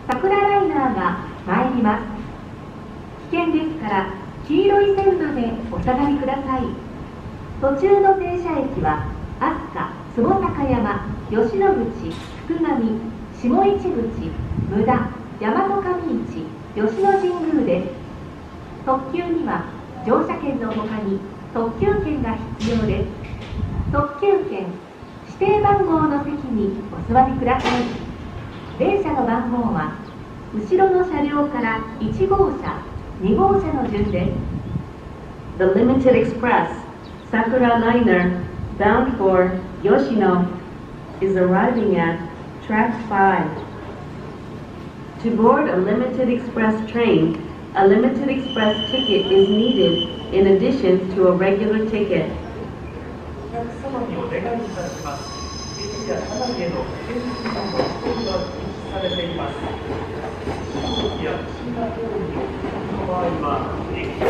桜ライナーが参ります。危険ですから黄色い線までお下がりください。途中の停車駅は飛鳥、坪高山、吉野口、福上、下市口、無駄、大和上市、吉野神宮です。特急には乗車券のほかに特急券が必要です。特急券、指定番号の席にお座りください。電車の番号は後ろの車両から1号車、2号車の順です。The Limited Express Sakura Liner bound for Yoshino is arriving at track 5. To board a Limited Express train, a Limited Express ticket is needed in addition to a regular ticket. お客様にお願いいたします。駅や車内への検知のご使用が禁止されています。飛行機や新型飛行機の場合は駅